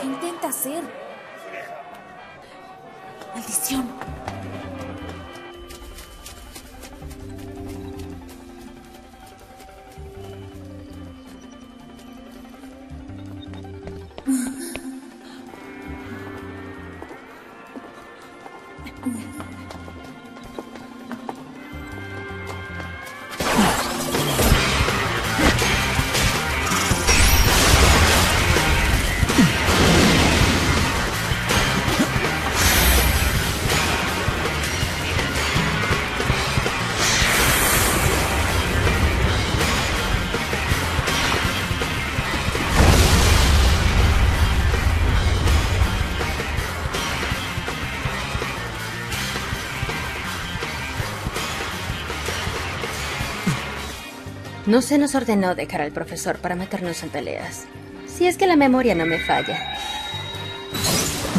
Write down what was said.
¿Qué intenta hacer? ¡Maldición! No se nos ordenó dejar al profesor para meternos en peleas. Si es que la memoria no me falla.